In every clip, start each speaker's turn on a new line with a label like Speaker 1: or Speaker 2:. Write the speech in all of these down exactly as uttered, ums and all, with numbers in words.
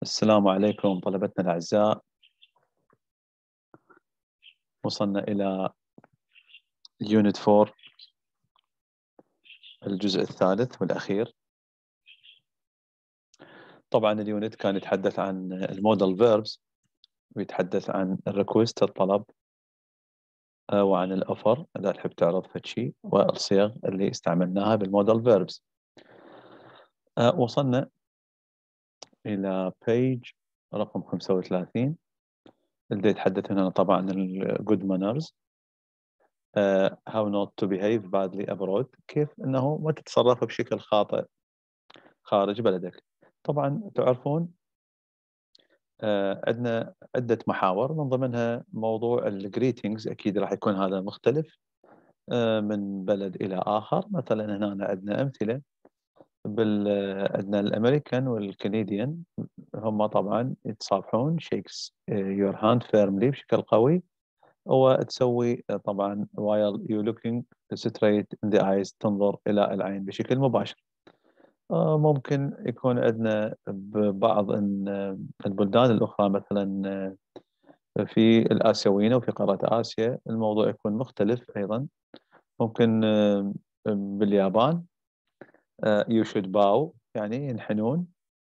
Speaker 1: السلام عليكم طلبتنا الأعزاء. وصلنا إلى يونت فور، الجزء الثالث والأخير. طبعا اليونت كان يتحدث عن المودال verbs، ويتحدث عن الريكوست الطلب، وعن الأوفر إذا تحب تعرض فشي، والصيغ اللي استعملناها بالمودال verbs. وصلنا إلى page رقم خمسة وثلاثين اللي يتحدث هنا طبعا عن ال good manners. Uh, how not to behave badly abroad، كيف أنه ما تتصرف بشكل خاطئ خارج بلدك. طبعا تعرفون uh, عندنا عدة محاور، من ضمنها موضوع الجريتينجز. أكيد راح يكون هذا مختلف uh, من بلد إلى آخر. مثلا هنا عندنا أمثلة بال عندنا الأمريكان والكنديان، هم طبعا يتصافحون shakes your hand firmly بشكل قوي، وتسوي طبعا while you looking straight in the eyes، تنظر إلى العين بشكل مباشر. ممكن يكون عندنا ببعض البلدان الأخرى، مثلا في الآسيويين وفي قارة آسيا الموضوع يكون مختلف أيضا. ممكن باليابان you should bow، يعني ينحنون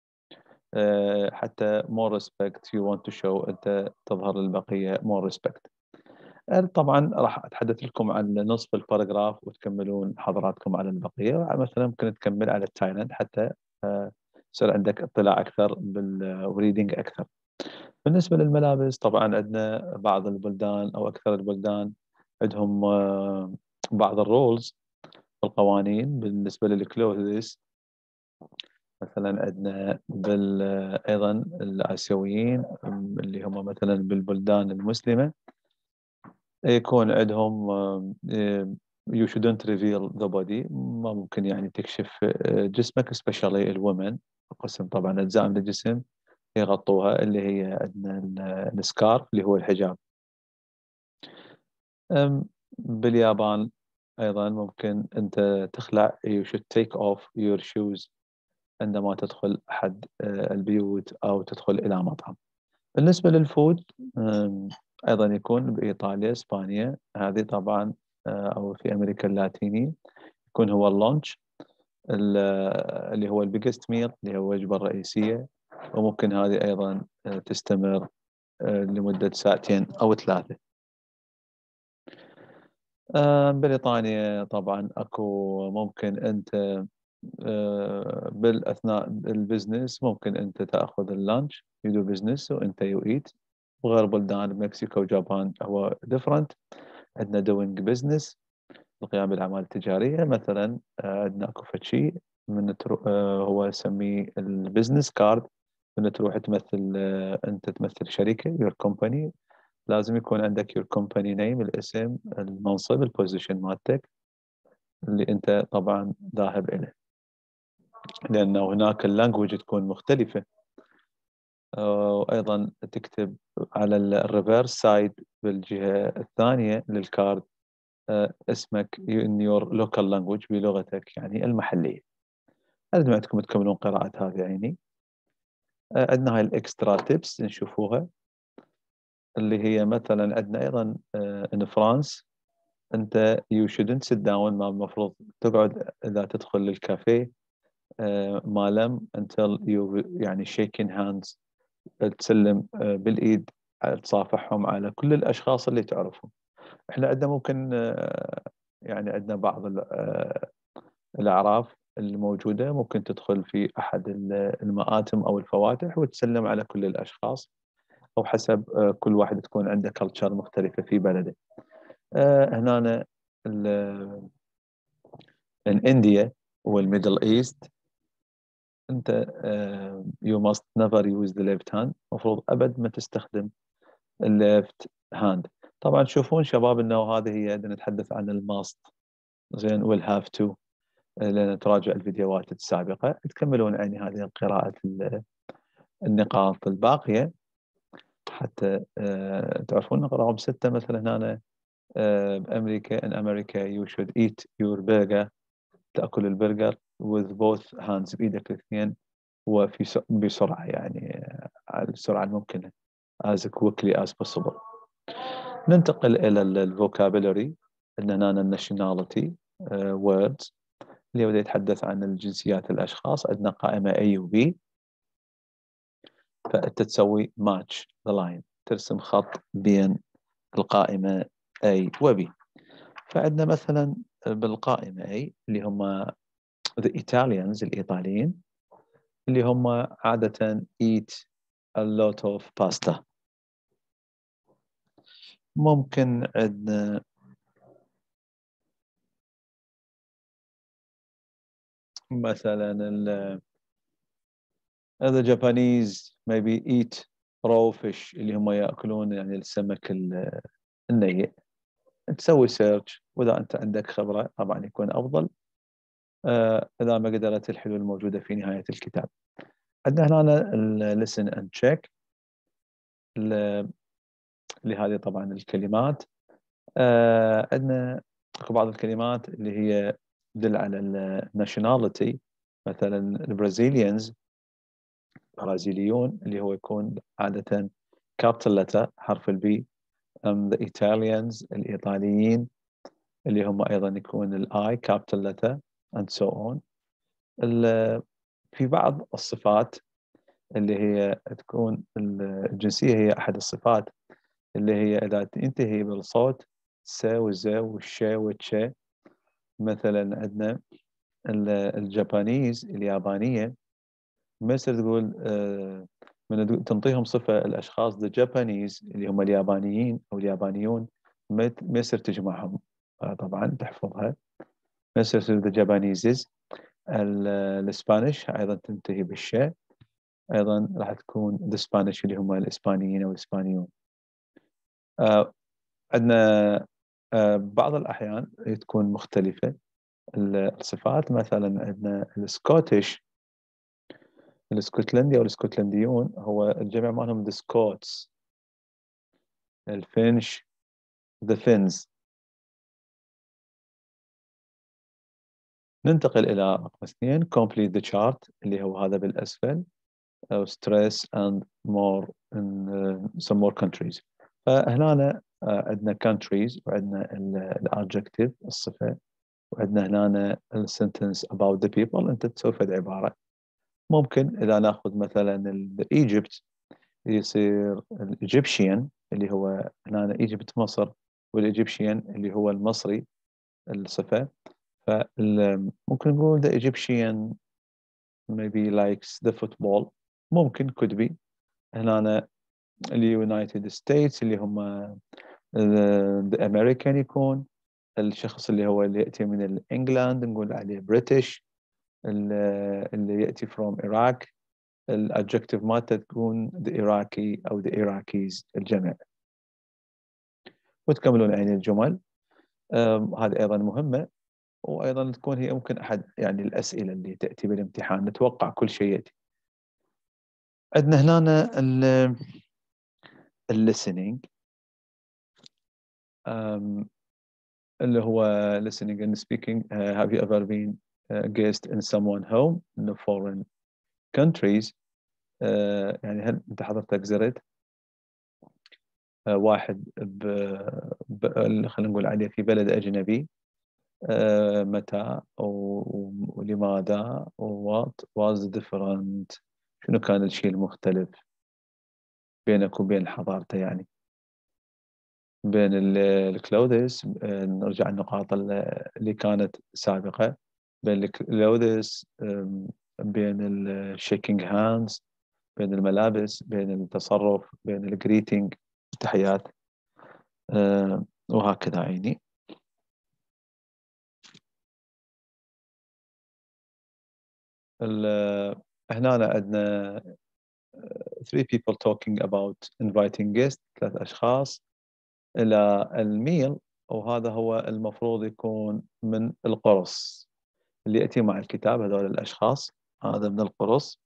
Speaker 1: حتى more respect you want to show، أنت تظهر للبقية more respect. طبعا راح أتحدث لكم عن نصف الباراجراف وتكملون حضراتكم على البقية. مثلا ممكن تكمل على التايلاند حتى يصير عندك اطلاع أكثر بالريدنج أكثر. بالنسبة للملابس، طبعا عندنا بعض البلدان أو أكثر البلدان عندهم بعض الرولز والقوانين بالنسبة للكلوثيز. مثلا عندنا بال أيضا الآسيويين اللي هم مثلا بالبلدان المسلمة يكون عندهم you shouldn't reveal the body، ما ممكن يعني تكشف جسمك، especially الwomen، قسم طبعا أجزاء من الجسم يغطوها، اللي هي عندنا السكارف اللي هو الحجاب. باليابان أيضا ممكن أنت تخلع you should take off your shoes عندما تدخل أحد البيوت أو تدخل إلى مطعم. بالنسبة للفود أيضا يكون بإيطاليا، إسبانيا، هذه طبعا أو في أمريكا اللاتينية يكون هو اللانش اللي هو البيجست ميل، اللي هو الوجبة الرئيسية، وممكن هذه أيضا تستمر لمدة ساعتين أو ثلاثة. بريطانيا طبعا أكو ممكن أنت بالأثناء البزنس ممكن أنت تأخذ اللانش يدو بزنس وأنت يو إيت. وغير بلدان مكسيكو وجابان هو different. عندنا doing business، القيام بالأعمال التجارية. مثلا عندنا أكو فشي من هو يسميه البزنس كارد، من تروح تمثل أنت تمثل شركة your company، لازم يكون عندك your company name، الاسم، المنصب، البوزيشن مالتك اللي أنت طبعا ذاهب إليه، لأنه هناك اللانجوج تكون مختلفة. وأيضا تكتب على الريفيرس سايد بالجهة الثانية للكارد اسمك in your local language، بلغتك يعني المحلية. لازم عندكم تكملون قراءة هذه عيني. عندنا هاي الإكسترا تيبس نشوفوها، اللي هي مثلا عندنا أيضا in France أنت you shouldn't sit down، ما المفروض تقعد إذا تدخل للكافيه ما لم until you يعني shaking hands، تسلم بالإيد، تصافحهم على كل الأشخاص اللي تعرفهم. إحنا عندنا ممكن يعني عندنا بعض الأعراف الموجودة، ممكن تدخل في أحد المآتم أو الفواتح وتسلم على كل الأشخاص، أو حسب كل واحد تكون عنده كلتشر مختلفة في بلده. هنا الإنديا والميدل إيست أنت uh, you must never use the left hand، مفروض أبد ما تستخدم left hand. طبعا تشوفون شباب أنه هذه هي عندنا نتحدث عن الماست، زين we'll have to لأن تراجع الفيديوهات السابقة تكملون يعني هذه القراءة النقاط الباقية حتى uh, تعرفون. رقم ستة مثلا هنا uh, بأمريكا in America you should eat your burger، تأكل البرجر with both hands، بإيدك الاثنين، وفي بسرعة يعني على السرعة الممكنة as quickly as possible. ننتقل إلى الفوكابولري. عندنا هنا الناشوناليتي words اللي هو يتحدث عن الجنسيات الأشخاص. عندنا قائمة A و B، فأنت تسوي match the line، ترسم خط بين القائمة A و B. فعندنا مثلا بالقائمة A اللي هم the Italians الإيطاليين، اللي هم عادة eat a lot of pasta. ممكن عندنا مثلا ال the Japanese maybe eat raw fish اللي هم يأكلون يعني السمك النيء. تسوي سيرش، وإذا أنت عندك خبرة طبعا يكون أفضل آه إذا ما قدرت الحلول الموجودة في نهاية الكتاب. عندنا هنا ال listen and check لهذه طبعا الكلمات. آه عندنا بعض الكلمات اللي هي تدل على الناشوناليتي، مثلا البرازيليانز البرازيليون اللي هو يكون عادة كابيتال لتر حرف البي. um, the Italians الإيطاليين اللي هم أيضا يكون الآي كابيتال لتر and so on. في بعض الصفات اللي هي تكون الجنسية هي أحد الصفات اللي هي إذا تنتهي بالصوت س وز والش والتش. مثلا عندنا الجابانيز اليابانية ما يصير تقول آه من تنطيهم صفة الأشخاص the Japanese اللي هم اليابانيين أو اليابانيون ما يصير تجمعهم آه طبعا تحفظها. ما يصير the Japaneses. الإسبانيش أيضا تنتهي بالشاء، أيضا راح تكون the Spanish اللي هم الإسبانيين أو الإسبانيون. آه عندنا آه بعض الأحيان تكون مختلفة الصفات. مثلا عندنا السكوتش الاسكتلندي أو الاسكتلنديون هو الجمع مالهم the Scots. الفنش the Finns. ننتقل إلى رقم اثنين complete the chart اللي هو هذا بالأسفل أو stress and more in uh, some more countries. فهنا عندنا countries وعندنا الادجكتيف الصفة، وعندنا هنا السنتنس about the people. أنت تسوي فد عبارة. ممكن إذا ناخذ مثلا Egypt يصير الإيجيبشيان اللي هو هنا إيجيبت مصر، والإيجيبشيان اللي هو المصري الصفة. فممكن نقول the Egyptian maybe likes the football. ممكن could be. هنا اليونايتد ستيتس اللي هم the American يكون الشخص اللي هو اللي يأتي من الإنجلاند نقول عليه بريتش. اللي يأتي from Iraq الادجكتيف مالته تكون the Iraqi أو the Iraqis الجمع. وتكملون يعني الجمل. هذه أيضا مهمة، وأيضا تكون هي ممكن أحد يعني الأسئلة اللي تأتي بالامتحان. نتوقع كل شيء يأتي. عندنا هنا ال listening um, اللي هو listening and speaking. uh, have you ever been a guest in someone home in a foreign countries؟ uh, يعني هل أنت حضرتك زرت uh, واحد ب... ب... خلينا نقول عليه في بلد أجنبي؟ uh, متى ولماذا what was different؟ شنو كان الشيء المختلف بينك وبين حضارته، يعني بين الكلودس. نرجع النقاط اللي كانت سابقة بين الكلودس، بين الشيكينج هاندز، بين الملابس، بين التصرف، بين الجريتينج التحيات وهكذا. عيني هنا عندنا three people talking about inviting guests، ثلاث أشخاص إلى الميل، وهذا هو المفروض يكون من القرص اللي يأتي مع الكتاب. هذول الأشخاص هذا من القرص.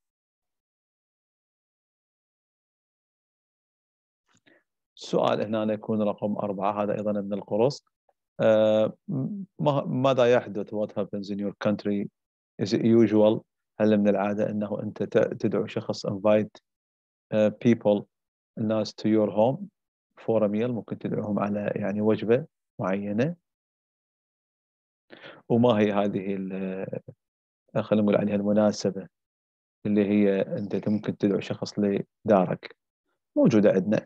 Speaker 1: السؤال هنا يكون رقم أربعة، هذا أيضا من القرص. uh, ماذا يحدث what happens in your country is it usual؟ هل من العادة أنه أنت تدعو شخص invite uh, people الناس to your home for a meal، ممكن تدعوهم على يعني وجبة معينة. وما هي هذه خلينا نقول عليها المناسبة اللي هي أنت ممكن تدعو شخص لدارك؟ موجودة عندنا.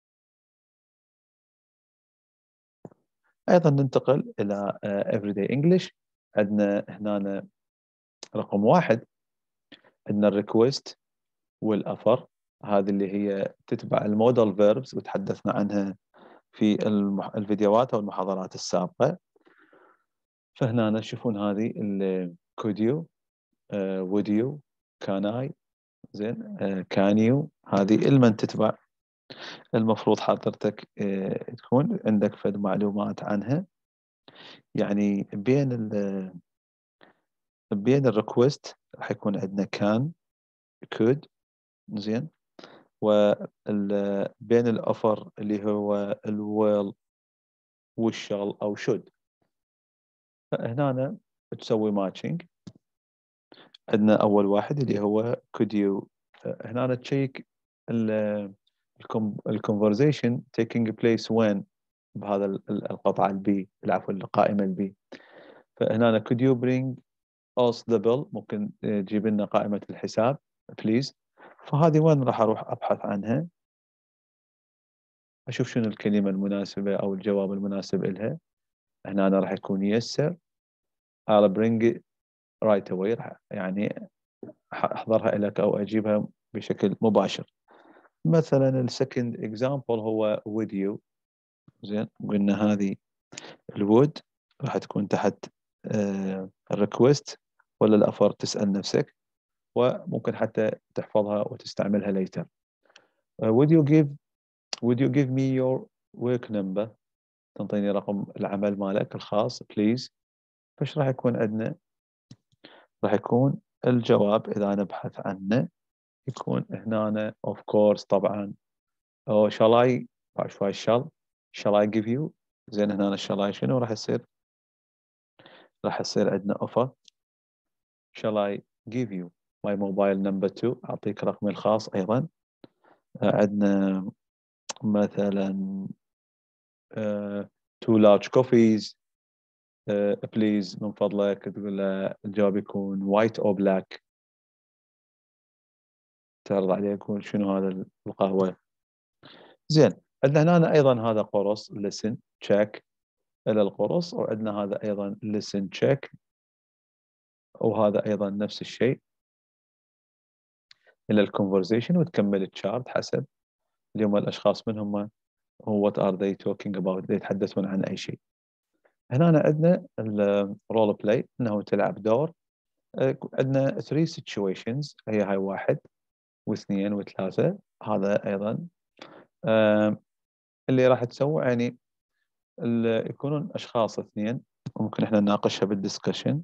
Speaker 1: أيضا ننتقل إلى everyday English. عندنا هنا رقم واحد، عندنا الريكوست والأفر، هذه اللي هي تتبع المودال verbs وتحدثنا عنها في المح... الفيديوهات أو المحاضرات السابقة. فهنا تشوفون هذه ال could you uh, would you can I زين uh, can you، هذه المن تتبع المفروض حضرتك uh, تكون عندك فد معلومات عنها. يعني بين ال بين الريكوست راح يكون عندنا كان could زين، وبين الأوفر اللي هو الويل والشال أو should. فهنا تسوي ماتشنج. عندنا أول واحد اللي هو could you. هنا تشيك الconversation taking place when بهذا القطعة البي، العفو القائمة البي. فهنا could you bring us the bill، ممكن تجيب لنا قائمة الحساب please. فهذه وين راح أروح أبحث عنها، أشوف شنو الكلمة المناسبة أو الجواب المناسب إلها. هنا أنا راح يكون yes sir I'll bring it right away، راح يعني أحضرها لك أو أجيبها بشكل مباشر. مثلا السكند example هو with you زين، قلنا هذه الwould راح تكون تحت الريكوست ولا الأفر، تسأل نفسك، وممكن حتى تحفظها وتستعملها later. uh, would you give would you give me your work number، تنطيني رقم العمل مالك الخاص please. فايش راح يكون عندنا؟ راح يكون الجواب إذا نبحث عنه يكون هنا of course طبعا. أو shall I، بعد شوي shall shall I give you زين. هنا shall I شنو راح يصير؟ راح يصير عندنا offer shall I give you my mobile number too، أعطيك رقمي الخاص أيضا. عندنا مثلا uh, two large coffees uh, please من فضلك، تقول له الجواب يكون white or black، تعرض عليه يقول شنو هذا القهوة. زين. عندنا هنا أيضا هذا قرص listen check إلى القرص، وعندنا هذا أيضا listen check، وهذا أيضا نفس الشيء إلى الكونفرزيشن، وتكمل التشارت حسب اليوم الأشخاص من هم، what are they talking about، يتحدثون عن أي شيء. هنا عندنا الرول بلاي أنه تلعب دور. عندنا three situations، هي هاي واحد واثنين وثلاثة. هذا أيضا اللي راح تسوي يعني يكونون أشخاص اثنين، ممكن إحنا نناقشها بالدسكشن.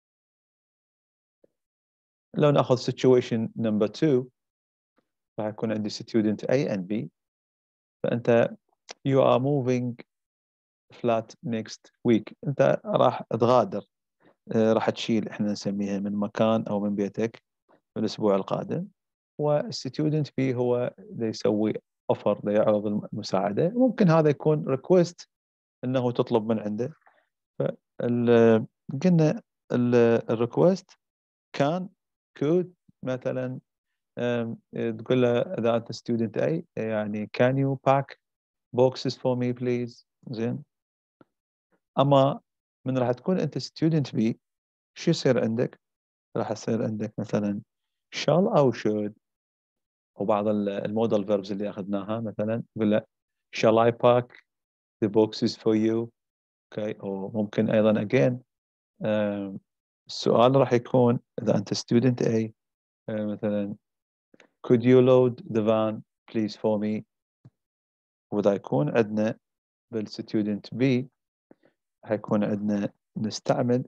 Speaker 1: لو نأخذ situation number two راح يكون عندي student A and B. فأنت you are moving flat next week، أنت راح تغادر، راح تشيل إحنا نسميها من مكان أو من بيتك في الأسبوع القادم. والستودنت B هو اللي يسوي offer، اللي يعرض المساعدة. ممكن هذا يكون request أنه تطلب من عنده. فال قلنا الريكوست كان could مثلا تقول له إذا أنت student A يعني can you pack boxes for me please زين. أما من راح تكون أنت student B شو يصير عندك؟ راح يصير عندك مثلا shall أو should، وبعض المودال verbs اللي أخذناها مثلا تقول له shall I pack the boxes for you okay. أو ممكن أيضا again السؤال راح يكون إذا أنت student A مثلا could you load the van please for me. وإذا يكون عندنا بالستودنت B هيكون عندنا نستعمل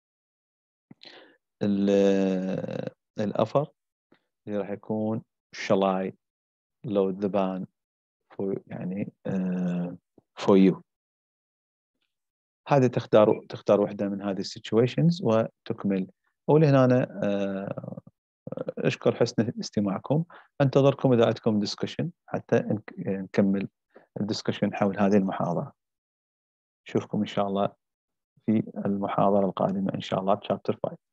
Speaker 1: الأفر اللي راح يكون shall I load the van for يعني uh, for you. هذه تختار تختار واحدة من هذه السيتويشنز وتكمل. أولي هنا أشكر حسن استماعكم. أنتظركم إذا عندكم ديسكشن حتى نكمل الديسكشن حول هذه المحاضرة. أشوفكم إن شاء الله في المحاضرة القادمة إن شاء الله بشابتر خمسة.